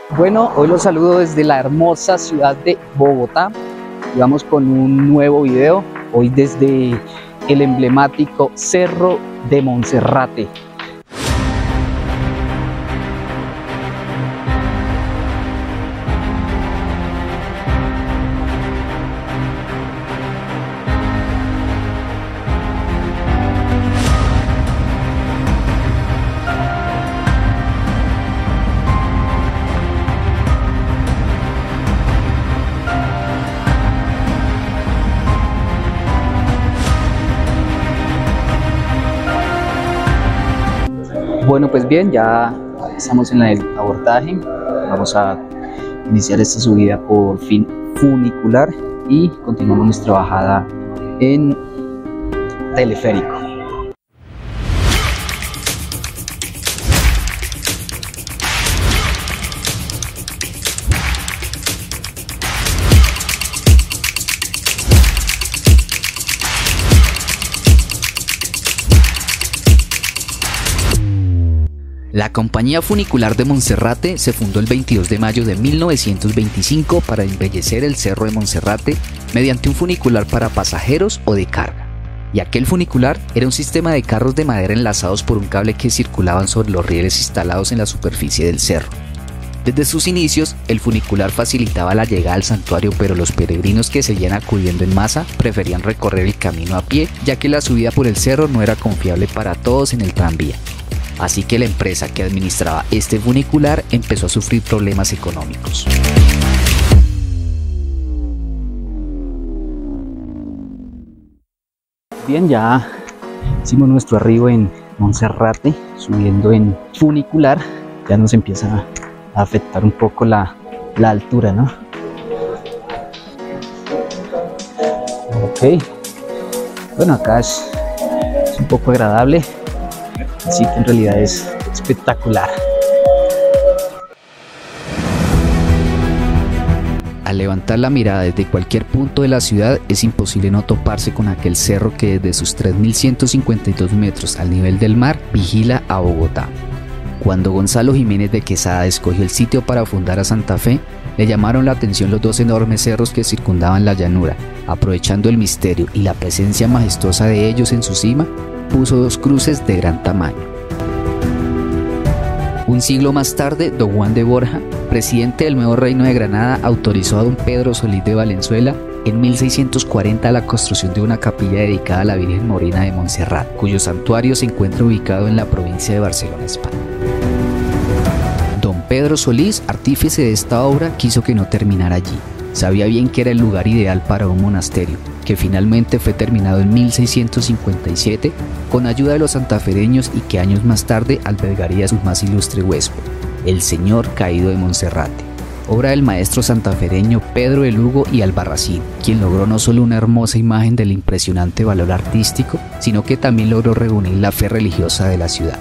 Bueno, hoy los saludo desde la hermosa ciudad de Bogotá y vamos con un nuevo video, hoy desde el emblemático Cerro de Monserrate. Bueno, pues bien, ya estamos en el abordaje. Vamos a iniciar esta subida por fin funicular y continuamos nuestra bajada en teleférico. La Compañía Funicular de Monserrate se fundó el 22 de mayo de 1925 para embellecer el Cerro de Monserrate mediante un funicular para pasajeros o de carga. Y aquel funicular era un sistema de carros de madera enlazados por un cable que circulaban sobre los rieles instalados en la superficie del cerro. Desde sus inicios, el funicular facilitaba la llegada al santuario, pero los peregrinos que seguían acudiendo en masa preferían recorrer el camino a pie, ya que la subida por el cerro no era confiable para todos en el tranvía. Así que la empresa que administraba este funicular empezó a sufrir problemas económicos. Bien, ya hicimos nuestro arribo en Monserrate, subiendo en funicular. Ya nos empieza a afectar un poco la altura, ¿no? Ok, bueno, acá es un poco agradable. Así que en realidad es espectacular. Al levantar la mirada desde cualquier punto de la ciudad es imposible no toparse con aquel cerro que desde sus 3.152 metros al nivel del mar vigila a Bogotá. Cuando Gonzalo Jiménez de Quesada escogió el sitio para fundar a Santa Fe, le llamaron la atención los dos enormes cerros que circundaban la llanura. Aprovechando el misterio y la presencia majestuosa de ellos en su cima, puso dos cruces de gran tamaño. Un siglo más tarde, don Juan de Borja, presidente del nuevo reino de Granada, autorizó a don Pedro Solís de Valenzuela en 1640 la construcción de una capilla dedicada a la Virgen Morena de Montserrat, cuyo santuario se encuentra ubicado en la provincia de Barcelona, España. Don Pedro Solís, artífice de esta obra, quiso que no terminara allí. Sabía bien que era el lugar ideal para un monasterio, que finalmente fue terminado en 1657 con ayuda de los santafereños y que años más tarde albergaría a su más ilustre huésped, el Señor Caído de Monserrate, obra del maestro santafereño Pedro de Lugo y Albarracín, quien logró no solo una hermosa imagen del impresionante valor artístico, sino que también logró reunir la fe religiosa de la ciudad.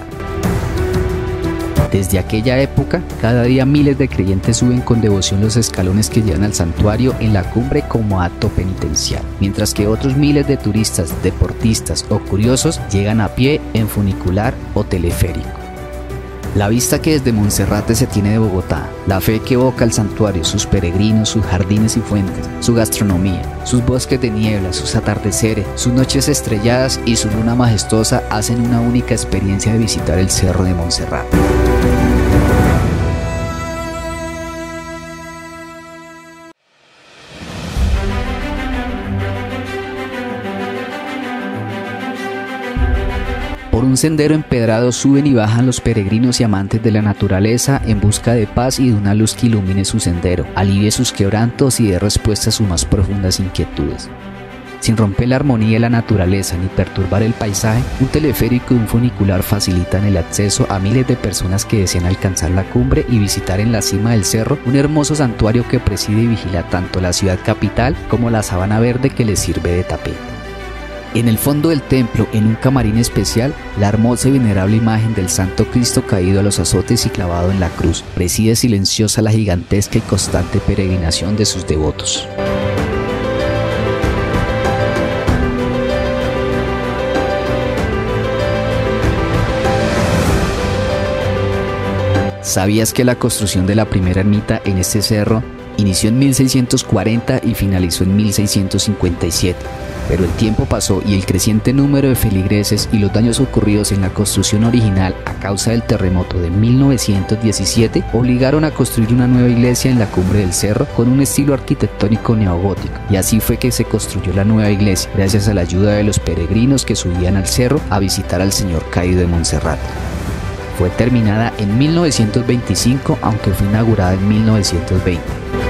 Desde aquella época, cada día miles de creyentes suben con devoción los escalones que llevan al santuario en la cumbre como acto penitencial, mientras que otros miles de turistas, deportistas o curiosos llegan a pie en funicular o teleférico. La vista que desde Monserrate se tiene de Bogotá, la fe que evoca el santuario, sus peregrinos, sus jardines y fuentes, su gastronomía, sus bosques de niebla, sus atardeceres, sus noches estrelladas y su luna majestuosa hacen una única experiencia de visitar el Cerro de Monserrate. Por un sendero empedrado suben y bajan los peregrinos y amantes de la naturaleza en busca de paz y de una luz que ilumine su sendero, alivie sus quebrantos y dé respuesta a sus más profundas inquietudes. Sin romper la armonía de la naturaleza ni perturbar el paisaje, un teleférico y un funicular facilitan el acceso a miles de personas que desean alcanzar la cumbre y visitar en la cima del cerro un hermoso santuario que preside y vigila tanto la ciudad capital como la sabana verde que les sirve de tapete. En el fondo del templo, en un camarín especial, la hermosa y venerable imagen del Santo Cristo caído a los azotes y clavado en la cruz preside silenciosa la gigantesca y constante peregrinación de sus devotos. ¿Sabías que la construcción de la primera ermita en este cerro inició en 1640 y finalizó en 1657? Pero el tiempo pasó y el creciente número de feligreses y los daños ocurridos en la construcción original a causa del terremoto de 1917 obligaron a construir una nueva iglesia en la cumbre del cerro con un estilo arquitectónico neogótico. Y así fue que se construyó la nueva iglesia, gracias a la ayuda de los peregrinos que subían al cerro a visitar al Señor caído de Monserrate. Fue terminada en 1925, aunque fue inaugurada en 1920.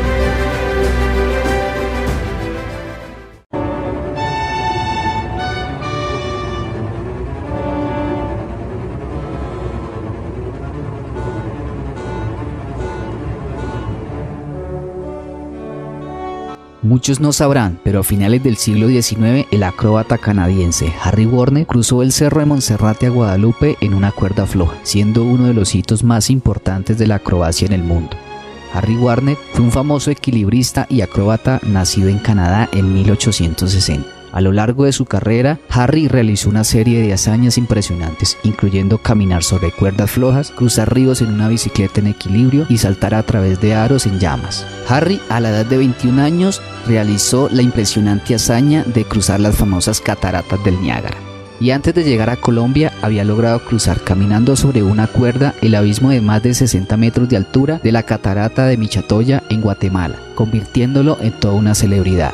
Muchos no sabrán, pero a finales del siglo XIX, el acróbata canadiense Harry Warner cruzó el cerro de Monserrate a Guadalupe en una cuerda floja, siendo uno de los hitos más importantes de la acrobacia en el mundo. Harry Warner fue un famoso equilibrista y acróbata nacido en Canadá en 1860. A lo largo de su carrera, Harry realizó una serie de hazañas impresionantes, incluyendo caminar sobre cuerdas flojas, cruzar ríos en una bicicleta en equilibrio y saltar a través de aros en llamas. Harry, a la edad de 21 años, realizó la impresionante hazaña de cruzar las famosas cataratas del Niágara. Y antes de llegar a Colombia, había logrado cruzar caminando sobre una cuerda el abismo de más de 60 metros de altura de la catarata de Michatoya en Guatemala, convirtiéndolo en toda una celebridad.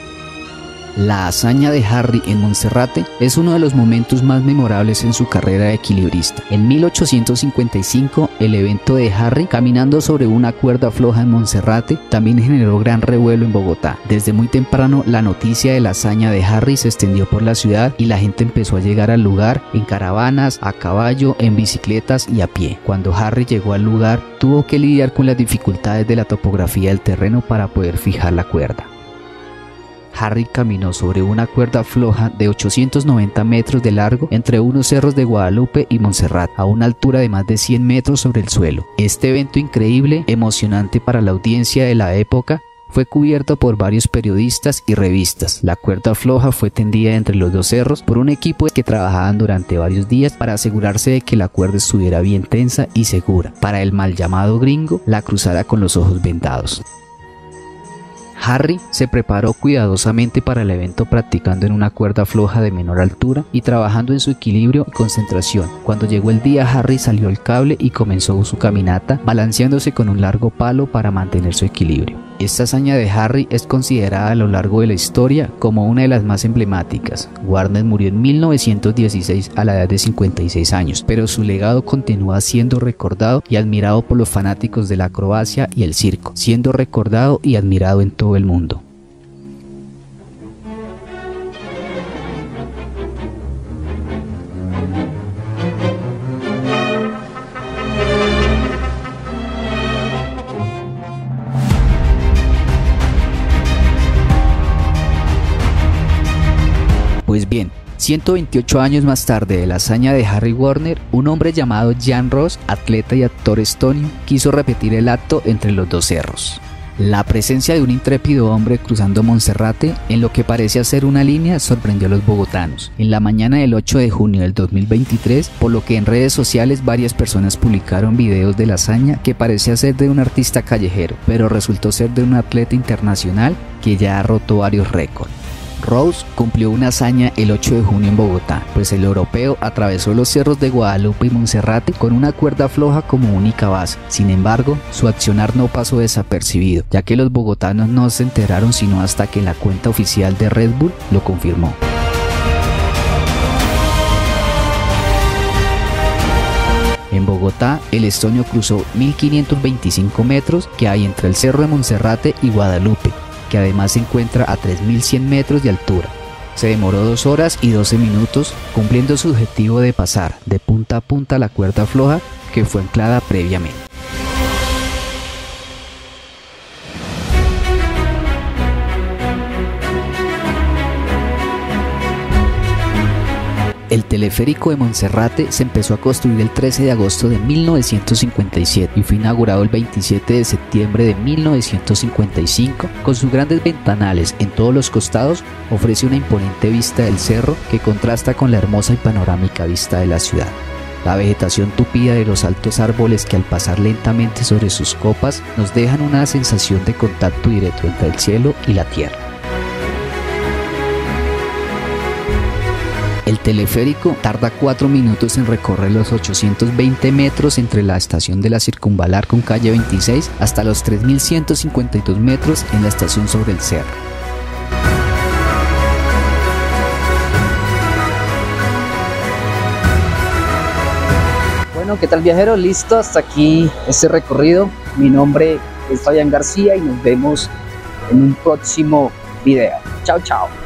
La hazaña de Harry en Monserrate es uno de los momentos más memorables en su carrera de equilibrista. En 1855, el evento de Harry caminando sobre una cuerda floja en Monserrate también generó gran revuelo en Bogotá. Desde muy temprano, la noticia de la hazaña de Harry se extendió por la ciudad y la gente empezó a llegar al lugar en caravanas, a caballo, en bicicletas y a pie. Cuando Harry llegó al lugar, tuvo que lidiar con las dificultades de la topografía del terreno para poder fijar la cuerda. Harry caminó sobre una cuerda floja de 890 metros de largo entre unos cerros de Guadalupe y Monserrate, a una altura de más de 100 metros sobre el suelo. Este evento increíble, emocionante para la audiencia de la época, fue cubierto por varios periodistas y revistas. La cuerda floja fue tendida entre los dos cerros por un equipo que trabajaban durante varios días para asegurarse de que la cuerda estuviera bien tensa y segura, para el mal llamado gringo la cruzara con los ojos vendados. Harry se preparó cuidadosamente para el evento practicando en una cuerda floja de menor altura y trabajando en su equilibrio y concentración. Cuando llegó el día, Harry salió el cable y comenzó su caminata balanceándose con un largo palo para mantener su equilibrio. Esta hazaña de Harry es considerada a lo largo de la historia como una de las más emblemáticas. Warner murió en 1916 a la edad de 56 años, pero su legado continúa siendo recordado y admirado por los fanáticos de la acrobacia y el circo, siendo recordado y admirado en todo el mundo. Pues bien, 128 años más tarde de la hazaña de Harry Warner, un hombre llamado Jan Ross, atleta y actor estonio, quiso repetir el acto entre los dos cerros. La presencia de un intrépido hombre cruzando Monserrate en lo que parece ser una línea sorprendió a los bogotanos. En la mañana del 8 de junio del 2023, por lo que en redes sociales varias personas publicaron videos de la hazaña que parecía ser de un artista callejero, pero resultó ser de un atleta internacional que ya ha roto varios récords. Rose cumplió una hazaña el 8 de junio en Bogotá, pues el europeo atravesó los cerros de Guadalupe y Monserrate con una cuerda floja como única base. Sin embargo, su accionar no pasó desapercibido, ya que los bogotanos no se enteraron sino hasta que la cuenta oficial de Red Bull lo confirmó. En Bogotá, el estonio cruzó 1525 metros que hay entre el cerro de Monserrate y Guadalupe, que además se encuentra a 3100 metros de altura. Se demoró 2 horas y 12 minutos cumpliendo su objetivo de pasar de punta a punta la cuerda floja que fue anclada previamente. El teleférico de Monserrate se empezó a construir el 13 de agosto de 1957 y fue inaugurado el 27 de septiembre de 1955. Con sus grandes ventanales en todos los costados, ofrece una imponente vista del cerro que contrasta con la hermosa y panorámica vista de la ciudad. La vegetación tupida de los altos árboles que al pasar lentamente sobre sus copas nos dejan una sensación de contacto directo entre el cielo y la tierra. El teleférico tarda 4 minutos en recorrer los 820 metros entre la estación de la Circunvalar con calle 26 hasta los 3.152 metros en la estación sobre el cerro. Bueno, ¿qué tal, viajeros? Listo, hasta aquí este recorrido. Mi nombre es Fabián García y nos vemos en un próximo video. Chao, chao.